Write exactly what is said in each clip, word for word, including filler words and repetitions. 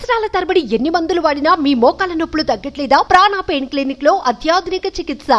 సంవత్సరాల తరబడి ఎన్ని మందులు వాడినా మీ మోకాల నొప్పులు తగ్గట్లేదా? ప్రాణ పెయిన్ క్లినిక్ లో అత్యాధునిక చికిత్స.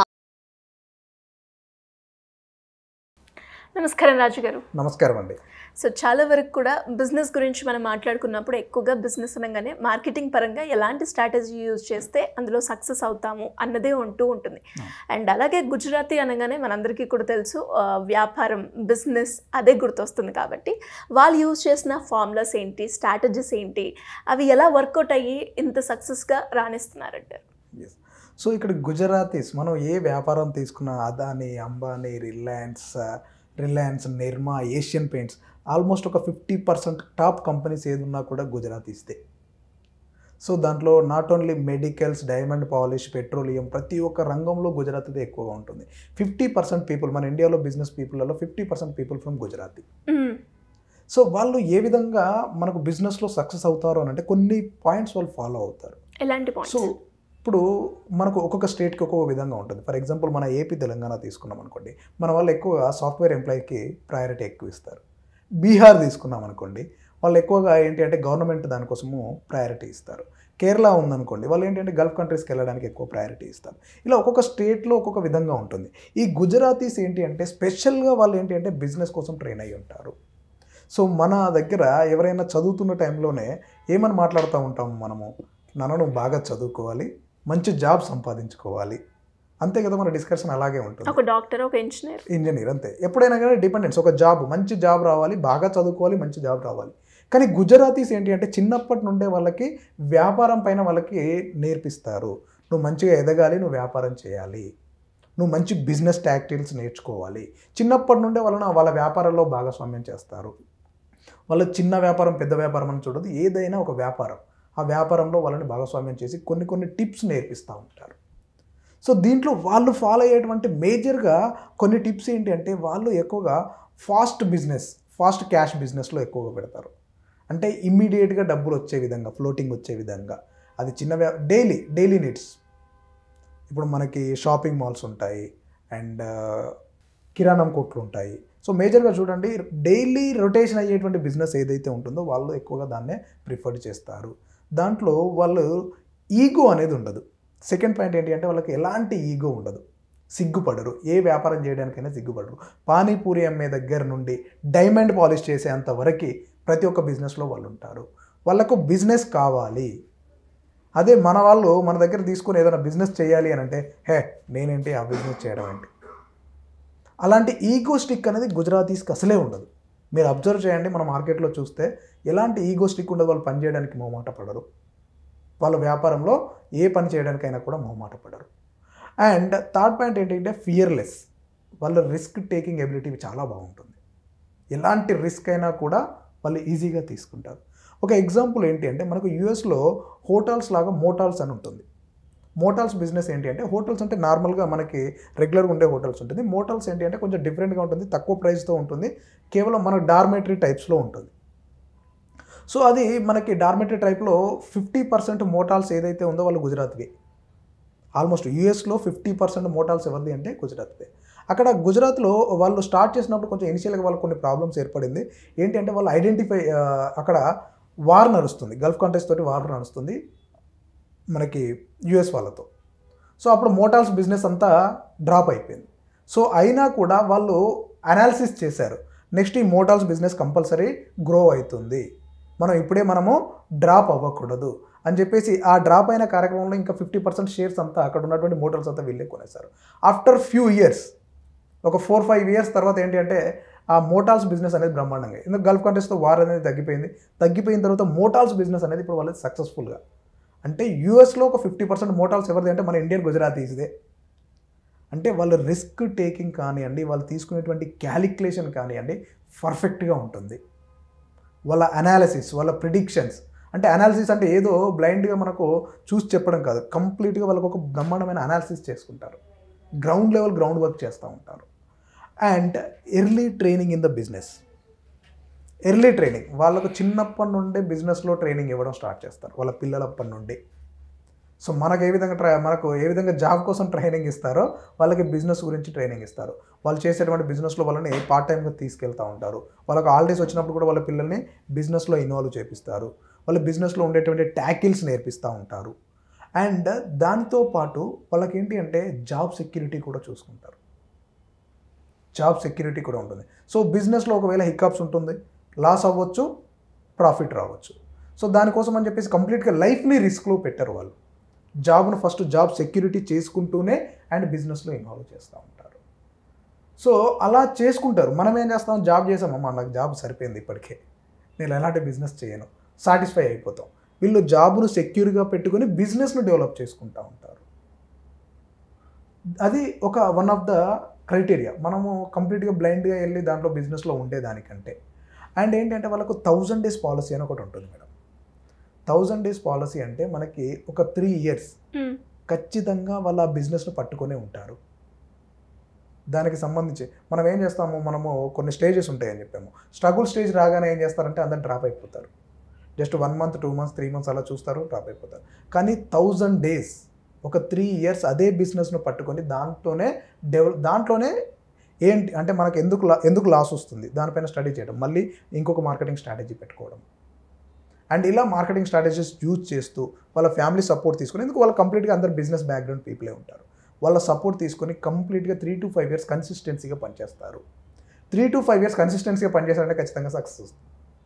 నమస్కారం రాజు గారు. నమస్కారం అండి. సో చాలా వరకు కూడా బిజినెస్ గురించి మనం మాట్లాడుకున్నప్పుడు ఎక్కువగా బిజినెస్ అనగానే మార్కెటింగ్ పరంగా ఎలాంటి స్ట్రాటజీ యూజ్ చేస్తే అందులో సక్సెస్ అవుతాము అన్నదే ఉంటూ ఉంటుంది. అండ్ అలాగే గుజరాతీ అనగానే మనందరికీ కూడా తెలుసు, వ్యాపారం బిజినెస్ అదే గుర్తొస్తుంది. కాబట్టి వాళ్ళు యూజ్ చేసిన ఫార్ములాస్ ఏంటి, స్ట్రాటజీస్ ఏంటి, అవి ఎలా వర్కౌట్ అయ్యి ఇంత సక్సెస్గా రాణిస్తున్నారంటారు? సో ఇక్కడ గుజరాతీస్ మనం ఏ వ్యాపారం తీసుకున్నా, Adani, Ambani, Reliance Reliance Nirma, Asian Paints, almost ఒక ఫిఫ్టీ పర్సెంట్ టాప్ కంపెనీస్ ఏది ఉన్నా కూడా గుజరాతీస్తే. సో దాంట్లో not only medicals, diamond polish, petroleum, ప్రతి ఒక్క రంగంలో గుజరాతీదే ఎక్కువగా ఉంటుంది. ఫిఫ్టీ పర్సెంట్ పీపుల్ మన ఇండియాలో బిజినెస్ పీపుల్లో fifty percent people from Gujarati. So వాళ్ళు ఏ విధంగా మనకు బిజినెస్లో సక్సెస్ అవుతారు అని అంటే కొన్ని పాయింట్స్ వాళ్ళు ఫాలో అవుతారు. ఎలాంటి పాయింట్స్? సో ఇప్పుడు మనకు ఒక్కొక్క స్టేట్కి ఒక్కొక్క విధంగా ఉంటుంది. ఫర్ ఎగ్జాంపుల్ మన ఏపీ తెలంగాణ తీసుకున్నాం అనుకోండి, మన వాళ్ళు ఎక్కువగా సాఫ్ట్వేర్ ఎంప్లాయీకి ప్రయారిటీ ఎక్కువ ఇస్తారు. బీహార్ తీసుకున్నాం అనుకోండి, వాళ్ళు ఎక్కువగా ఏంటి అంటే గవర్నమెంట్ దానికోసము ప్రయారిటీ ఇస్తారు. కేరళ ఉందనుకోండి, వాళ్ళు ఏంటంటే గల్ఫ్ కంట్రీస్కి వెళ్ళడానికి ఎక్కువ ప్రయారిటీ ఇస్తారు. ఇలా ఒక్కొక్క స్టేట్లో ఒక్కొక్క విధంగా ఉంటుంది. ఈ గుజరాతీస్ ఏంటి అంటే స్పెషల్గా వాళ్ళు ఏంటి అంటే బిజినెస్ కోసం ట్రైన్ అయ్యి ఉంటారు. సో మన దగ్గర ఎవరైనా చదువుతున్న టైంలోనే ఏమని మాట్లాడుతూ ఉంటాము మనము, నాన్న నువ్వు బాగా చదువుకోవాలి, మంచి జాబ్ సంపాదించుకోవాలి, అంతే కదా మన డిస్కషన్ అలాగే ఉంటుంది. ఒక డాక్టర్, ఒక ఇంజనీర్ ఇంజనీర్ అంతే. ఎప్పుడైనా కానీ డిపెండెన్స్, ఒక జాబ్, మంచి జాబ్ రావాలి, బాగా చదువుకోవాలి, మంచి జాబ్ రావాలి. కానీ గుజరాతీస్ ఏంటి అంటే చిన్నప్పటి నుండే వాళ్ళకి వ్యాపారం పైన వాళ్ళకి నేర్పిస్తారు. నువ్వు మంచిగా ఎదగాలి, నువ్వు వ్యాపారం చేయాలి, నువ్వు మంచి బిజినెస్ టాక్టిక్స్ నేర్చుకోవాలి. చిన్నప్పటి నుండే వాళ్ళని వాళ్ళ వ్యాపారంలో భాగస్వామ్యం చేస్తారు. వాళ్ళ చిన్న వ్యాపారం పెద్ద వ్యాపారం అని చూడదు, ఏదైనా ఒక వ్యాపారం, ఆ వ్యాపారంలో వాళ్ళని భాగస్వామ్యం చేసి కొన్ని కొన్ని టిప్స్ నేర్పిస్తూ ఉంటారు. సో దీంట్లో వాళ్ళు ఫాలో అయ్యేటువంటి మేజర్గా కొన్ని టిప్స్ ఏంటి అంటే వాళ్ళు ఎక్కువగా ఫాస్ట్ బిజినెస్, ఫాస్ట్ క్యాష్ బిజినెస్లో ఎక్కువగా పెడతారు. అంటే ఇమ్మీడియట్గా డబ్బులు వచ్చే విధంగా, ఫ్లోటింగ్ వచ్చే విధంగా, అది చిన్న వ్యా డైలీ డైలీ నీడ్స్. ఇప్పుడు మనకి షాపింగ్ మాల్స్ ఉంటాయి అండ్ కిరాణం కొట్లు ఉంటాయి. సో మేజర్గా చూడండి, డైలీ రొటేషన్ అయ్యేటువంటి బిజినెస్ ఏదైతే ఉంటుందో వాళ్ళు ఎక్కువగా దాన్నే ప్రిఫర్ చేస్తారు. దాంట్లో వాళ్ళు ఈగో అనేది ఉండదు. సెకండ్ పాయింట్ ఏంటి అంటే వాళ్ళకి ఎలాంటి ఈగో ఉండదు, సిగ్గుపడరు. ఏ వ్యాపారం చేయడానికైనా సిగ్గుపడరు. పానీపూరి అమ్మే దగ్గర నుండి డైమండ్ పాలిష్ చేసేంత వరకు ప్రతి ఒక్క బిజినెస్లో వాళ్ళు ఉంటారు. వాళ్ళకు బిజినెస్ కావాలి. అదే మన వాళ్ళు మన దగ్గర తీసుకుని ఏదైనా బిజినెస్ చేయాలి అని అంటే, హే నేనేంటి ఆ బిజినెస్ చేయడం ఏంటి, అలాంటి ఈగో స్టిక్ అనేది గుజరాతీస్కి అసలే ఉండదు. మీరు అబ్జర్వ్ చేయండి, మన మార్కెట్లో చూస్తే ఎలాంటి ఈగో స్టిక్ ఉండదు. వాళ్ళు పని చేయడానికి మొహమాట పడరు. వాళ్ళ వ్యాపారంలో ఏ పని చేయడానికైనా కూడా మొహమాట పడరు. అండ్ థర్డ్ పాయింట్ ఏంటంటే ఫియర్లెస్. వాళ్ళ రిస్క్ టేకింగ్ ఎబిలిటీ చాలా బాగుంటుంది. ఎలాంటి రిస్క్ అయినా కూడా వాళ్ళు ఈజీగా తీసుకుంటారు. ఒక ఎగ్జాంపుల్ ఏంటి అంటే మనకు యూఎస్లో హోటల్స్ లాగా మోటాల్స్ అని ఉంటుంది. మోటాల్స్ బిజినెస్ ఏంటి అంటే, హోటల్స్ అంటే నార్మల్గా మనకి రెగ్యులర్గా ఉండే హోటల్స్ ఉంటుంది. మోటాల్స్ ఏంటి అంటే కొంచెం డిఫరెంట్గా ఉంటుంది, తక్కువ ప్రైస్తో ఉంటుంది, కేవలం మన డార్మెటరీ టైప్స్లో ఉంటుంది. సో అది మనకి డార్మెటరీ టైప్లో ఫిఫ్టీ పర్సెంట్ మోటాల్స్ ఏదైతే ఉందో వాళ్ళు గుజరాత్వి. ఆల్మోస్ట్ యూఎస్లో ఫిఫ్టీ పర్సెంట్ మోటాల్స్ ఎవరిది అంటే గుజరాత్వే. అక్కడ గుజరాత్లో వాళ్ళు స్టార్ట్ చేసినప్పుడు కొంచెం ఇనిషియల్గా వాళ్ళకి కొన్ని ప్రాబ్లమ్స్ ఏర్పడింది. ఏంటి అంటే వాళ్ళు ఐడెంటిఫై, అక్కడ వార్ నడుస్తుంది, గల్ఫ్ కంట్రీస్ తోటి వార్ నడుస్తుంది మనకి యూఎస్ వాళ్ళతో. సో అప్పుడు మోటాల్స్ బిజినెస్ అంతా డ్రాప్ అయిపోయింది. సో అయినా కూడా వాళ్ళు అనాలిసిస్ చేశారు, నెక్స్ట్ ఈ మోటాల్స్ బిజినెస్ కంపల్సరీ గ్రో అవుతుంది, మనం ఇప్పుడే మనము డ్రాప్ అవ్వకూడదు అని చెప్పేసి ఆ డ్రాప్ అయిన కార్యక్రమంలో ఇంకా ఫిఫ్టీ పర్సెంట్ షేర్స్ అంతా అక్కడ ఉన్నటువంటి మోటాల్స్ అంతా వీళ్ళే కొనేశారు. ఆఫ్టర్ ఫ్యూ ఇయర్స్, ఒక ఫోర్ ఫైవ్ ఇయర్స్ తర్వాత ఏంటి అంటే ఆ మోటాల్స్ బిజినెస్ అనేది బ్రహ్మాండంగా, ఎందుకంటే గల్ఫ్ కంట్రీస్తో వార్ అనేది తగ్గిపోయింది. తగ్గిపోయిన తర్వాత మోటాల్స్ బిజినెస్ అనేది ఇప్పుడు వాళ్ళది సక్సెస్ఫుల్గా. అంటే యూఎస్లో ఒక ఫిఫ్టీ పర్సెంట్ మోటాల్స్ ఎవరిది అంటే మన ఇండియన్ గుజరాతీస్దే. అంటే వాళ్ళ రిస్క్ టేకింగ్ కానివ్వండి, వాళ్ళు తీసుకునేటువంటి క్యాలిక్యులేషన్ కానివ్వండి పర్ఫెక్ట్గా ఉంటుంది. వాళ్ళ అనాలిసిస్, వాళ్ళ ప్రిడిక్షన్స్, అంటే అనాలిసిస్ అంటే ఏదో బ్లైండ్గా మనకు చూసి చెప్పడం కాదు, కంప్లీట్గా వాళ్ళకు ఒక బ్రహ్మాండమైన అనాలిసిస్ చేసుకుంటారు. గ్రౌండ్ లెవెల్ గ్రౌండ్ వర్క్ చేస్తూ ఉంటారు. And early training in the business. Early training, వాళ్ళకు చిన్నప్పటి నుండే బిజినెస్లో ట్రైనింగ్ ఇవ్వడం స్టార్ట్ చేస్తారు వాళ్ళ పిల్లలప్పటి నుండి. సో మనకు ఏ విధంగా ట్రై మనకు ఏ విధంగా జాబ్ కోసం ట్రైనింగ్ ఇస్తారో వాళ్ళకి బిజినెస్ గురించి ట్రైనింగ్ ఇస్తారు. వాళ్ళు చేసేటువంటి బిజినెస్లో వాళ్ళని పార్ట్ టైంగా తీసుకెళ్తూ ఉంటారు. వాళ్ళకి హాలిడేస్ వచ్చినప్పుడు కూడా వాళ్ళ పిల్లల్ని బిజినెస్లో ఇన్వాల్వ్ చేపిస్తారు. వాళ్ళ బిజినెస్లో ఉండేటువంటి ట్యాకిల్స్ నేర్పిస్తూ ఉంటారు. అండ్ దాంతో పాటు వాళ్ళకి ఏంటి అంటే జాబ్ సెక్యూరిటీ కూడా చూసుకుంటారు. జాబ్ సెక్యూరిటీ కూడా ఉంటుంది. సో బిజినెస్లో ఒకవేళ హిక్అప్స్ ఉంటుంది, లాస్ అవ్వచ్చు, ప్రాఫిట్ రావచ్చు. సో దానికోసం అని చెప్పేసి కంప్లీట్గా లైఫ్ని రిస్క్లో పెట్టరు వాళ్ళు. జాబ్ను ఫస్ట్ జాబ్ సెక్యూరిటీ చేసుకుంటూనే అండ్ బిజినెస్లో ఇన్వాల్వ్ చేస్తూ ఉంటారు. సో అలా చేసుకుంటారు. మనం ఏం చేస్తాం, జాబ్ చేసామమ్మా నాకు జాబ్ సరిపోయింది ఇప్పటికే, నేను ఎలాంటి బిజినెస్ చేయను, సాటిస్ఫై అయిపోతాం. వీళ్ళు జాబ్ను సెక్యూర్గా పెట్టుకొని బిజినెస్ను డెవలప్ చేసుకుంటూ ఉంటారు. అది ఒక వన్ ఆఫ్ ద క్రైటీరియా. మనము కంప్లీట్గా బ్లైండ్గా వెళ్ళి దాంట్లో బిజినెస్లో ఉండేదానికంటే. అండ్ ఏంటంటే వాళ్ళకు థౌజండ్ డేస్ పాలసీ అని ఒకటి ఉంటుంది మేడం. థౌజండ్ డేస్ పాలసీ అంటే మనకి ఒక త్రీ ఇయర్స్ ఖచ్చితంగా వాళ్ళ బిజినెస్ను పట్టుకొనే ఉంటారు. దానికి సంబంధించి మనం ఏం చేస్తాము, మనము కొన్ని స్టేజెస్ ఉంటాయని చెప్పాము. స్ట్రగుల్ స్టేజ్ రాగానే ఏం చేస్తారంటే అందరు డ్రాప్ అయిపోతారు. Just one month two months three months అలా చూస్తారు, డ్రాప్ అయిపోతారు. కానీ థౌజండ్ డేస్ ఒక త్రీ ఇయర్స్ అదే బిజినెస్ను పట్టుకొని దాంట్లోనే డెవలప్ దాంట్లోనే ఏంటి అంటే మనకు ఎందుకు లా ఎందుకు లాస్ వస్తుంది దానిపైన స్టడీ చేయడం, మళ్ళీ ఇంకొక మార్కెటింగ్ స్ట్రాటజీ పెట్టుకోవడం. అండ్ ఇలా మార్కెటింగ్ స్ట్రాటజీస్ యూజ్ చేస్తూ వాళ్ళ ఫ్యామిలీ సపోర్ట్ తీసుకొని, ఎందుకు వాళ్ళు కంప్లీట్గా అందరు బిజినెస్ బ్యాక్గ్రౌండ్ పీపులే ఉంటారు, వాళ్ళ సపోర్ట్ తీసుకొని కంప్లీట్గా త్రీ టు ఫైవ్ ఇయర్స్ కన్సిస్టెన్సీగా పనిచేస్తారు. త్రీ టు ఫైవ్ ఇయర్స్ కన్సిస్టెన్సీగా పనిచేస్తారంటే ఖచ్చితంగా సక్సెస్ వస్తుంది.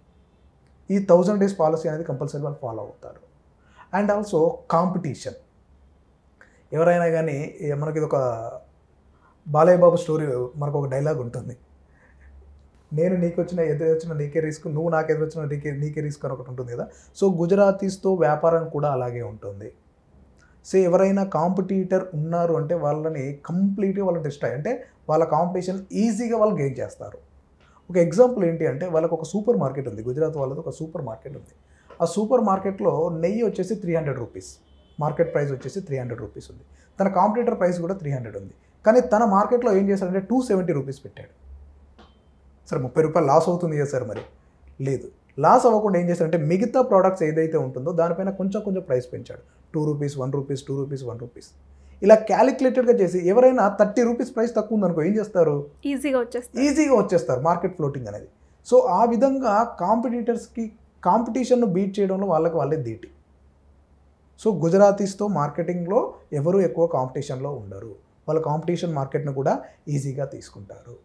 ఈ థౌజండ్ డేస్ పాలసీ అనేది కంపల్సరీ వాళ్ళు ఫాలో అవుతారు. And also competition. ఎవరైనా కానీ మనకి ఇది ఒక బాలయ్య బాబు స్టోరీ, మనకు ఒక డైలాగ్ ఉంటుంది, నేను నీకు వచ్చిన ఎదురు వచ్చిన నీకే రిస్క్, నువ్వు నాకు ఎదురు వచ్చిన నీకే నీకే రిస్క్ అని ఒకటి ఉంటుంది కదా. సో గుజరాతీస్తో వ్యాపారం కూడా అలాగే ఉంటుంది. సో ఎవరైనా కాంపిటీటర్ ఉన్నారు అంటే వాళ్ళని కంప్లీట్గా వాళ్ళని డిస్ట్రాయ్ అంటే వాళ్ళ కాంపిటీషన్ ఈజీగా వాళ్ళు గెయిన్ చేస్తారు. ఒక ఎగ్జాంపుల్ ఏంటి అంటే వాళ్ళకు ఒక సూపర్ మార్కెట్ ఉంది, గుజరాత్ వాళ్ళది ఒక సూపర్ మార్కెట్ ఉంది. ఆ సూపర్ మార్కెట్లో నెయ్యి వచ్చేసి three hundred rupees market price వచ్చేసి త్రీ హండ్రెడ్ రూపీస్ ఉంది. తన కాంపిటీటర్ ప్రైస్ కూడా త్రీ హండ్రెడ్ ఉంది. కానీ తన మార్కెట్లో ఏం చేశాడంటే టూ సెవెంటీ రూపీస్ పెట్టాడు. సరే ముప్పై రూపాయలు లాస్ అవుతుంది కదా సార్, మరి లేదు, లాస్ అవ్వకుండా ఏం చేశాడంటే మిగతా ప్రోడక్ట్స్ ఏదైతే ఉంటుందో దానిపైన కొంచెం కొంచెం ప్రైస్ పెంచాడు. Two rupees one rupees two rupees one rupees ఇలా క్యాలిక్యులేటెడ్గా చేసి ఎవరైనా థర్టీ రూపీస్ ప్రైస్ తక్కువ ఉందనుకో ఏం చేస్తారు, ఈజీగా వచ్చేస్తారు ఈజీగా వచ్చేస్తారు మార్కెట్ ఫ్లోటింగ్ అనేది. సో ఆ విధంగా కాంపిటీటర్స్కి కాంపిటీషన్ను బీట్ చేయడంలో వాళ్ళకి వాళ్ళే ధీటి. సో గుజరాతీస్తో మార్కెటింగ్లో ఎవరు ఎక్కువ కాంపిటీషన్లో ఉండరు, వాళ్ళ కాంపిటీషన్ మార్కెట్ను కూడా ఈజీగా తీసుకుంటారు.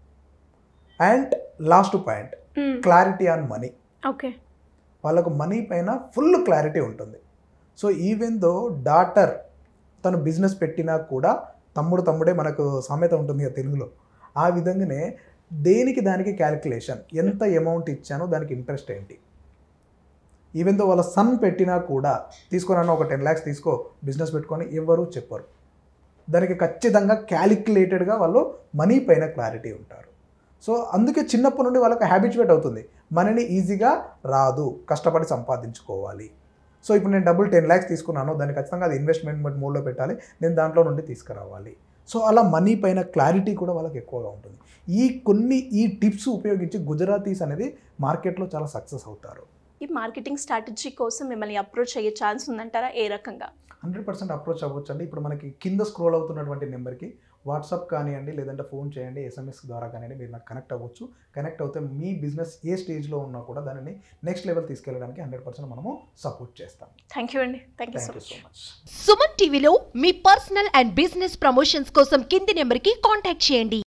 And last point, clarity on money. Okay, వాళ్ళకు మనీ పైన ఫుల్ క్లారిటీ ఉంటుంది. సో ఈవెన్ దో డాటర్ తను బిజినెస్ పెట్టినా కూడా తమ్ముడు తమ్ముడే మనకు సామెత ఉంటుంది కదా తెలుగులో, ఆ విధంగానే దేనికి దానికి క్యాలిక్యులేషన్, ఎంత అమౌంట్ ఇచ్చానో దానికి ఇంట్రెస్ట్ ఏంటి. ఈవెన్ దో వాళ్ళ సన్ పెట్టినా కూడా తీసుకున్నాను ఒక టెన్ ల్యాక్స్ తీసుకో బిజినెస్ పెట్టుకొని ఎవరు చెప్పరు. దానికి ఖచ్చితంగా క్యాలిక్యులేటెడ్గా వాళ్ళు మనీ పైన క్లారిటీ ఉంటారు. సో అందుకే చిన్నప్పటి నుండి వాళ్ళకి హ్యాబిచువేట్ అవుతుంది, మనీని ఈజీగా రాదు, కష్టపడి సంపాదించుకోవాలి. సో ఇప్పుడు నేను డబ్బులు టెన్ ల్యాక్స్ తీసుకున్నాను, దాన్ని ఖచ్చితంగా అది ఇన్వెస్ట్మెంట్ మోడ్లో పెట్టాలి, నేను దాంట్లో నుండి తీసుకురావాలి. సో అలా మనీ పైన క్లారిటీ కూడా వాళ్ళకి ఎక్కువగా ఉంటుంది. ఈ కొన్ని ఈ టిప్స్ ఉపయోగించి గుజరాతీస్ అనేది మార్కెట్లో చాలా సక్సెస్ అవుతారు. ఈ మార్కెటింగ్ స్ట్రాటజీ కోసం మిమ్మల్ని అప్రోచ్ అయ్యే ఛాన్స్ ఉందంటారా? ఏ రకంగా? హండ్రెడ్ పర్సెంట్ అప్రోచ్ అవ్వచ్చు అండి. ఇప్పుడు మనకి కింద స్క్రోల్ అవుతున్నటువంటి నెంబర్కి వాట్సాప్ కానివ్వండి, లేదంటే ఫోన్ చేయండి, ఎస్ఎంఎస్ ద్వారా కానివ్వండి, మీరు నాకు కనెక్ట్ అవ్వచ్చు. కనెక్ట్ అవుతే మీ బిజినెస్ ఏ స్టేజ్లో ఉన్నా కూడా దానిని నెక్స్ట్ లెవెల్ తీసుకెళ్ళడానికి హండ్రెడ్ పర్సెంట్ మనము సపోర్ట్ చేస్తాం. థ్యాంక్ యూ అండి. Thank you thank you so so much. Much. Suman టీవీలో మీ పర్సనల్ అండ్ బిజినెస్ ప్రమోషన్స్ కోసం కింది నెంబర్కి కాంటాక్ట్ చేయండి.